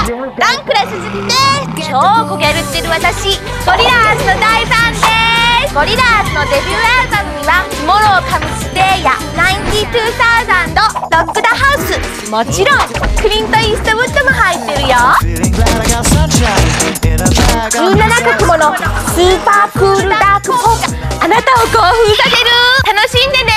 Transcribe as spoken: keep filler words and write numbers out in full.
ランクレス好きです。超コギャルってる私、ゴリラーズの大ファンです。ゴリラーズのデビューアルバムには「モローカムステイ」や「ナインティーツーサウザンド」「ロック・ダ・ハウス」、もちろんクリント・イーストウッドも入ってるよ。じゅうななかくものスーパークールダークポーカ、あなたを興奮させる。楽しんでね。